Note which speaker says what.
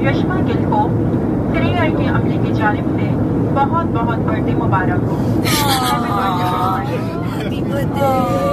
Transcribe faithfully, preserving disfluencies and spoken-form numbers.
Speaker 1: यशमा गिल को थ्री आई के अमले की जानिब से बहुत बहुत बर्थडे मुबारक हो।